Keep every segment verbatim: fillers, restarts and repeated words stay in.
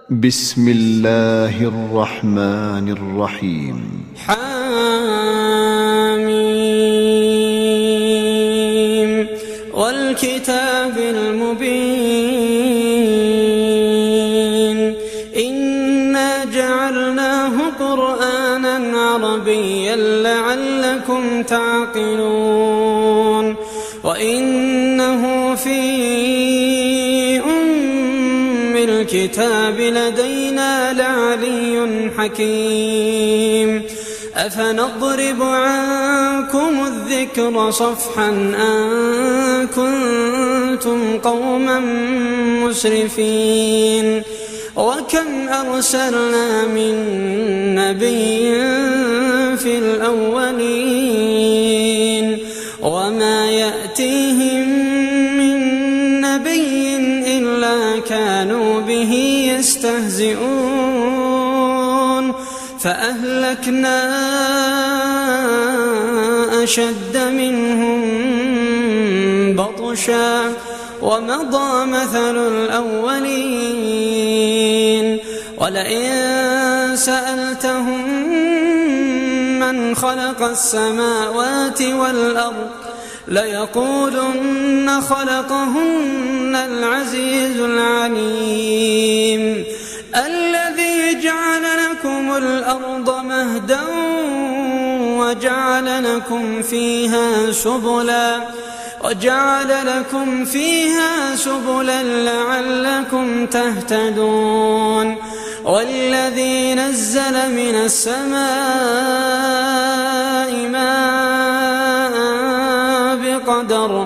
بسم الله الرحمن الرحيم. حاميم والكتاب المبين إنا جعلناه قرآنا عربيا لعلكم تعقلون وإنه في الكتاب لدينا لعلي حكيم أفنضرب عنكم الذكر صفحا أن كنتم قوما مسرفين وكم أرسلنا من نبي في الأولين وما يأتيهم من نبي إلا كانوا به يستهزئون فأهلكنا أشد منهم بطشا ومضى مثل الأولين ولئن سألتهم من خلق السماوات والأرض ليقولن خلقهن العزيز العليم الذي جعل لكم الأرض مهدا وجعل لكم فيها سبلا وجعل لكم فيها سبلا لعلكم تهتدون والذي نزل من السماء ماء بقدر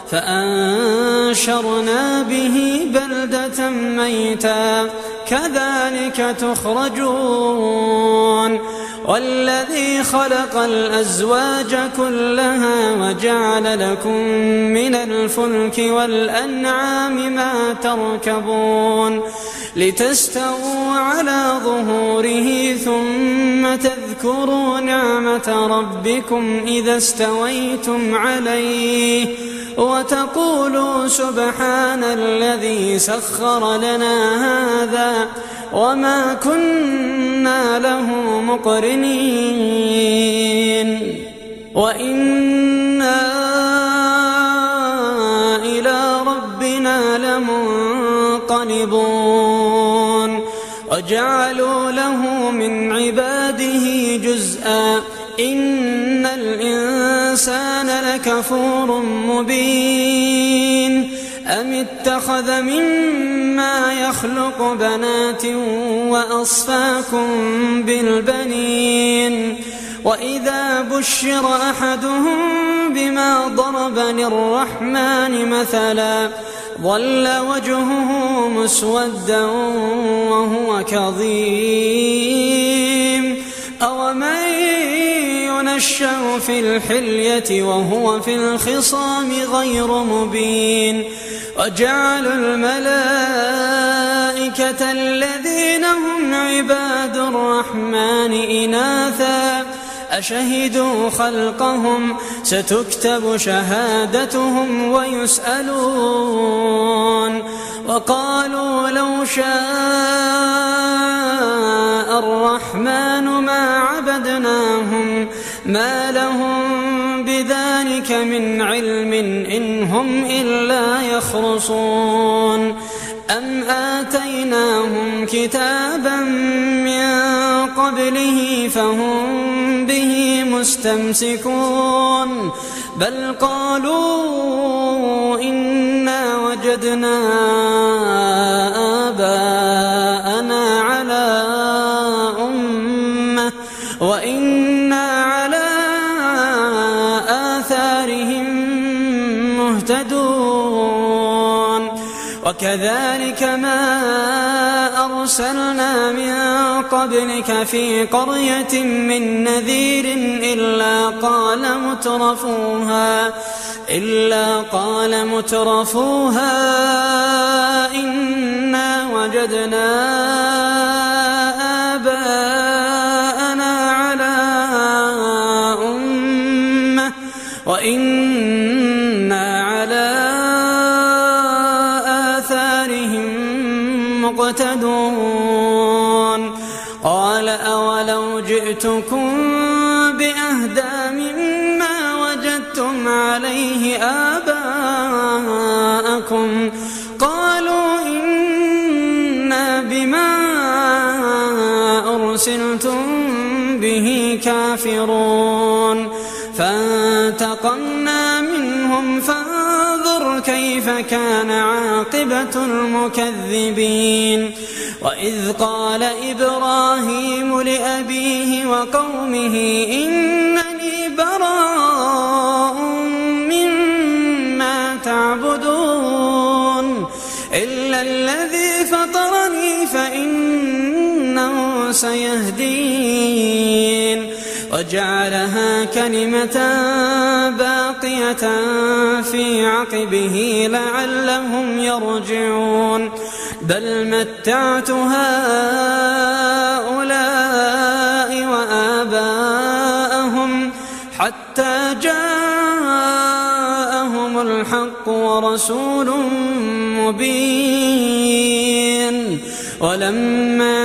فأنشرنا به بلدة ميتا كذلك تخرجون والذي خلق الأزواج كلها وجعل لكم من الفلك والأنعام ما تركبون لتستووا على ظهوره ثم تذكروا نعمة ربكم إذا استويتم عليه وتقولوا سبحان الذي سخر لنا هذا وما كنا له مقرنين وإنا إلى ربنا لمنقلبون وجعلوا له من عباده جزءا إن الإنسان لكفور مبين أم اتخذ مما يخلق بنات وأصفاكم بالبنين وإذا بشر أحدهم بما ضرب للرحمن مثلا ظل وجهه مسودا وهو كظيم أومن ينشأ في الحلية وهو في الخصام غير مبين وجعلوا الملائكة الذين هم عباد الرحمن إناثا أشهدوا خلقهم ستكتب شهادتهم ويسألون وقالوا لو شاء الرحمن ما عبدناهم ما لهم بذلك من علم إن هم إلا يخرصون أم آتيناهم كتابا من قبله فهم به مستمسكون بل قالوا إنا وجدنا آباءنا على أمة وإنا على آثارهم مهتدون وكذلك ما أرسلنا من قبلك في قرية من نذير إلا قال مترفوها إلا قال مترفوها إنا وجدنا آباءنا على أمة وإنا على مقتدون يعلمون قال أولو جئتكم بأهدى مما وجدتم عليه آباءكم قالوا إنا بما أرسلتم به كافرون فانتقمنا منهم فانظر كيف كان عاقبة المكذبين وإذ قال إبراهيم لأبيه وقومه إنني براء مما تعبدون إلا الذي فطرني فإنه سيهدين وجعلها كلمة باقية في عقبه لعلهم يرجعون بل متعت هؤلاء وآباءهم حتى جاءهم الحق ورسول مبين ولما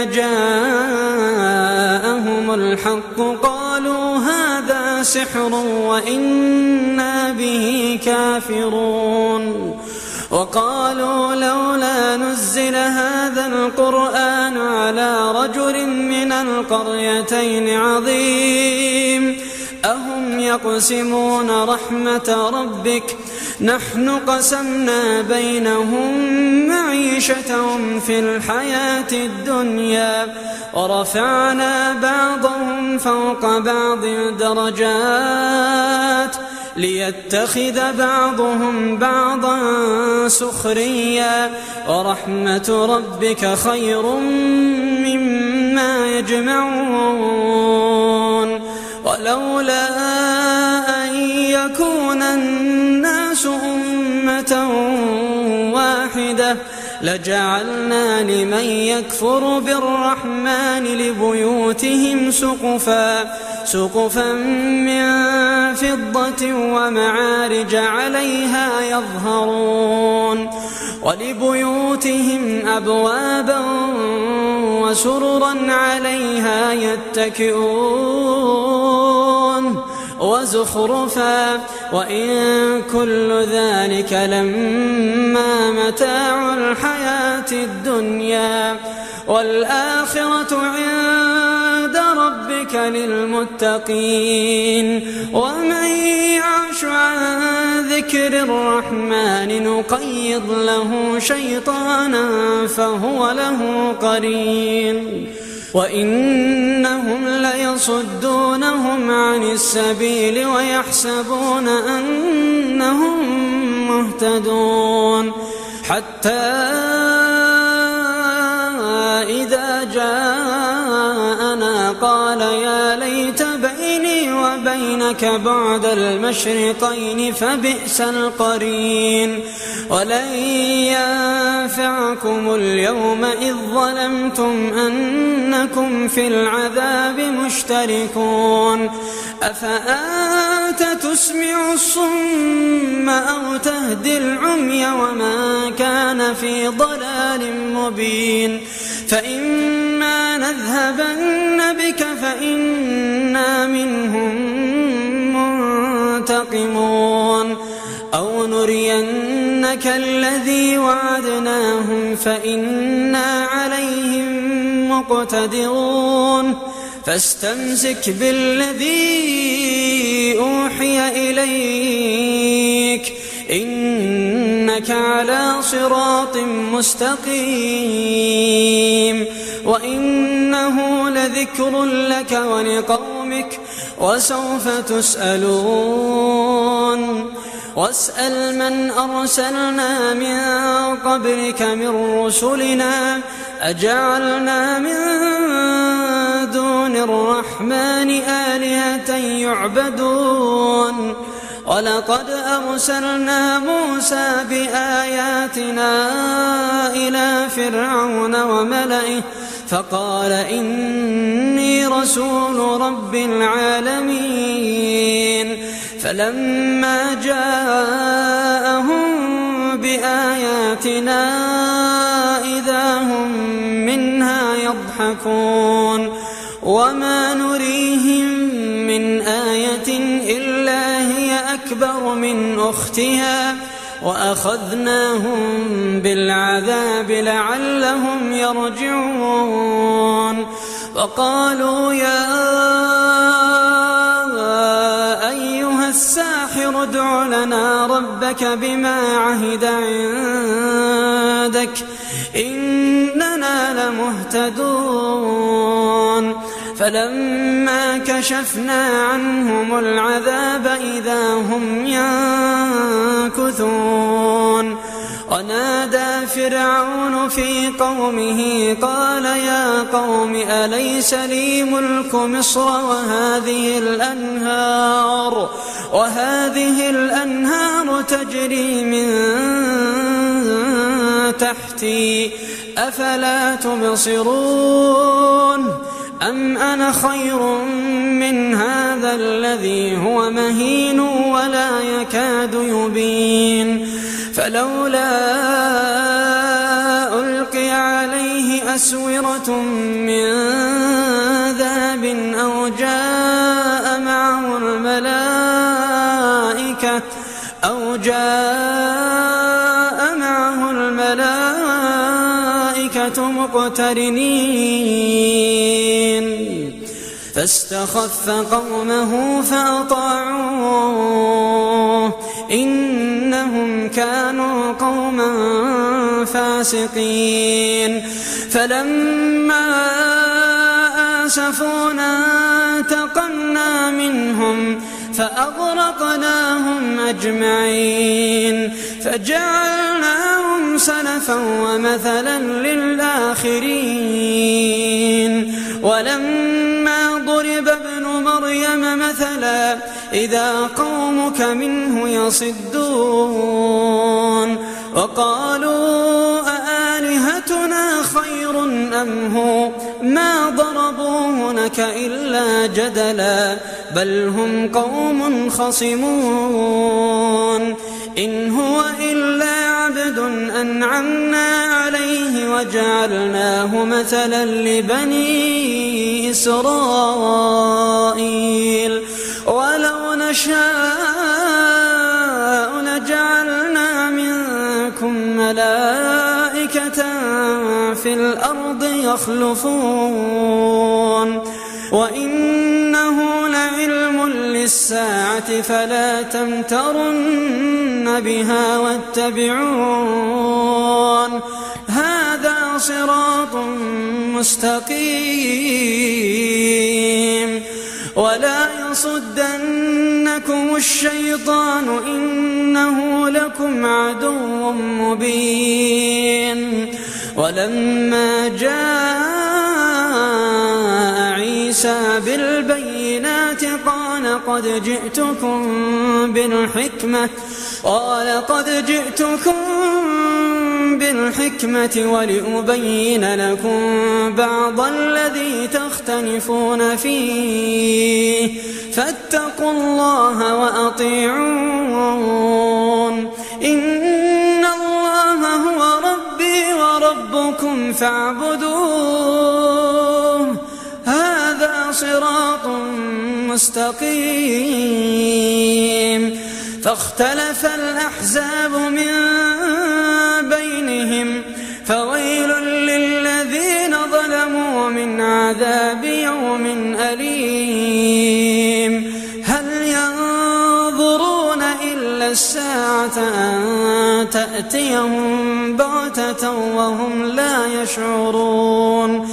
جاءهم الحق قالوا هذا سحر وإنا به كافرون وقالوا لولا نزل هذا القرآن على رجل من القريتين عظيم أهم يقسمون رحمة ربك نحن قسمنا بينهم معيشتهم في الحياة الدنيا ورفعنا بعضهم فوق بعض درجات ليتخذ بعضهم بعضا سخريا ورحمة ربك خير مما يجمعون ولولا أن يكون الناس أمة واحدة لجعلنا لمن يكفر بالرحمن لبيوتهم سقفا سقفا من فضة ومعارج عليها يظهرون ولبيوتهم أبوابا وسررا عليها يتكئون وزخرفا وإن كل ذلك لما متاع الحياة الدنيا والآخرة عند ربك للمتقين ومن يعش عن ذكر الرحمن نقيض له شيطانا فهو له قرين وإنهم ليصدونهم عن السبيل ويحسبون أنهم مهتدون حتى إذا جاءنا قال يا ليت بيني وبينك بعد المشرقين فبئس القرين ولن ينفعكم اليوم إذ ظلمتم أنكم في العذاب مشتركون أفأنت تسمع الصم أو تهدي العمي وما كان في ضلال مبين فإما نذهبن بك فإنا منهم منتقمون أو نرينك الذي وعدناهم فإنا عليهم مقتدرون فاستمسك بالذي أوحي إليك إنك على صراط مستقيم وإنه لذكر لك ولقومك وسوف تسألون واسأل من أرسلنا من قبلك من رسلنا أجعلنا من دون الرحمن آلهة يعبدون ولقد أرسلنا موسى بآياتنا إلى فرعون وملئه فقال إني رسول رب العالمين فلما جاءهم بآياتنا إذا هم منها يضحكون وما نريهم من آية إلا هي أكبر من أختها وأخذناهم بالعذاب لعلهم يرجعون وقالوا يا أيها الساحر ادع لنا ربك بما عهد عندك إننا لمهتدون فلما كشفنا عنهم العذاب إذا هم ينكثون ونادى فرعون في قومه قال يا قوم أليس لي ملك مصر وهذه الأنهار وهذه الأنهار تجري من تحتي أفلا تبصرون أم أنا خير من هذا الذي هو مهين ولا يكاد يبين فلولا ألقي عليه أسورة من ذهب أو جاء معه الملائكة أو جاء معه الملائكة مقترنين فاستخف قومه فأطاعوه إنهم كانوا قوما فاسقين فلما آسفونا انتقمنا منهم فأغرقناهم أجمعين فجعلناهم سلفا ومثلا للآخرين ولما ضرب ابن مريم مثلا إذا قومك منه يصدون وقالوا أآلهتنا خير أم هو ما ضربوه لك إلا جدلا بل هم قوم خصمون إن هو إلا عبد أنعمنا عليه وجعلناه مثلا لبني إسرائيل ولو نشاء لجعلنا منكم ملائكة في الأرض يخلفون وإنه لعلم للساعة فلا تمترن بها واتبعون هذا صراط مستقيم ولا يصدنكم الشيطان إنه لكم عدو مبين ولما جاء عيسى بالبينات قال قد جئتكم بالحكمة قال قد جئتكم بالحكمة ولأبين لكم بعض الذي تختلفون فيه فاتقوا الله وأطيعون إن الله هو ربي وربكم فاعبدوه هذا صراط مستقيم فاختلف الأحزاب من بينهم فويل للذين ظلموا من عذاب يوم أليم هل ينظرون إلا الساعة أن تأتيهم بغتة وهم لا يشعرون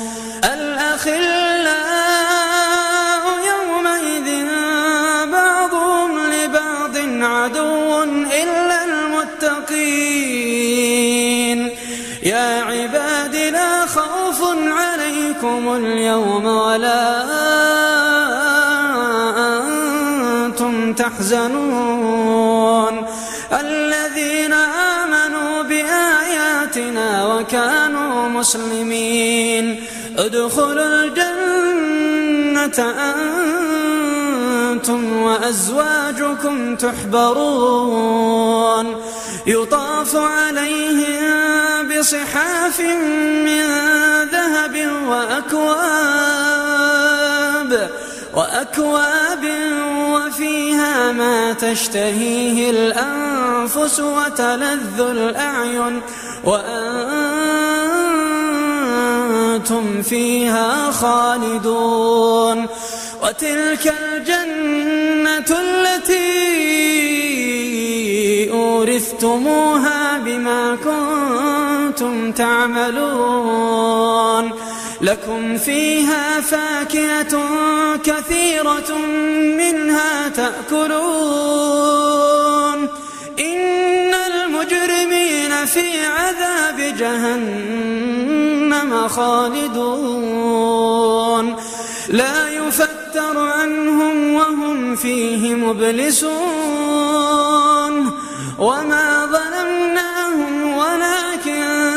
الأخلاء يومئذ بعضهم لبعض عدو إلا المتقين يا عباد لا خوف عليكم اليوم ولا أنتم تحزنون الذين آمنوا بآياتنا وكانوا مسلمين ادخلوا الجنة أنتم وأزواجكم تحبرون يطاف عليهم بصحاف من ذهب وأكواب وأكواب وفيها ما تشتهيه الأنفس وتلذ الأعين وأنتم فيها خالدون. وتلك الجنة التي أورثتموها بما كنتم تعملون. لكم فيها فاكهة كثيرة منها تأكلون. إن المجرمين في عذاب جهنم خالدون لا يفتر عنهم وهم فيه مبلسون. وما ظلمناهم ولكن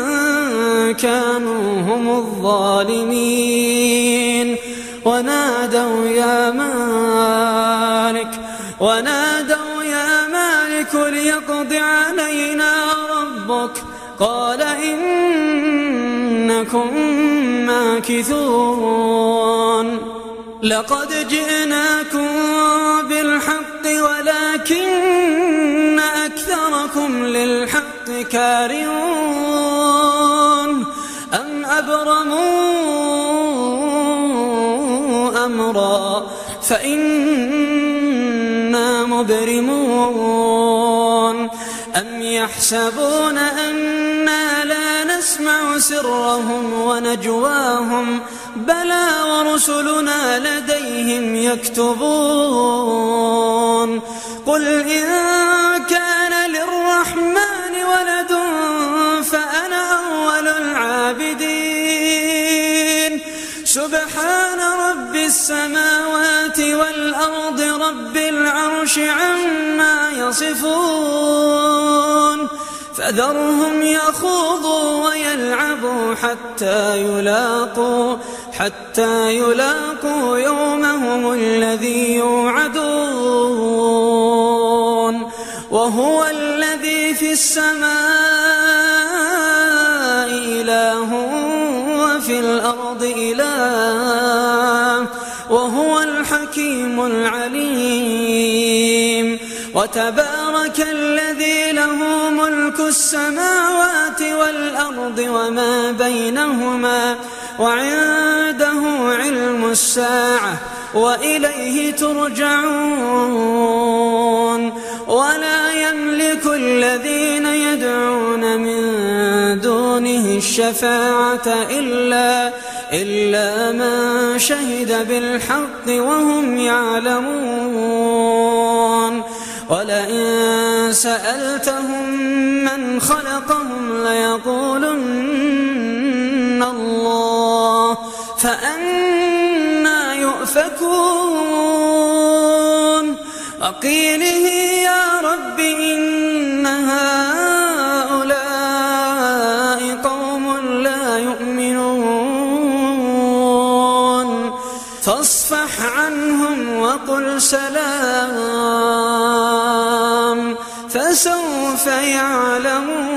كانوا هم الظالمين. ونادوا يا مالك ونادوا يا مالك ليقض علينا ربك قال إنكم ماكثون. لقد جئناكم بالحق ولكن أكثركم للحق كارهون. أم أبرموا أمرا فإنا مبرمون. أم يحسبون أنا لا نسمع سرهم ونجواهم بلى ورسلنا لديهم يكتبون. قل إن كان للرحمن ولد فأنا أول العابدين. سبحان رب السماوات والأرض رب العرش عما يصفون. فذرهم يخوضوا ويلعبوا حتى يلاقوا حتى يلاقوا يومهم الذي يوعدون. وهو الذي في السماء إله وفي الأرض إله وهو الحكيم العليم. وتبارك الذي له ملك السماوات والأرض وما بينهما وعنده علم الساعة وإليه ترجعون. ولا يملك الذين يدعون من دونه الشفاعة إلا إلا من شهد بالحق وهم يعلمون. ولئن سألتهم من خلقهم ليقولن الله فأنى يؤفكون. وقيله يا رب إن هؤلاء قوم لا يؤمنون فاصفح عنهم وقل سلام فسوف يعلمون.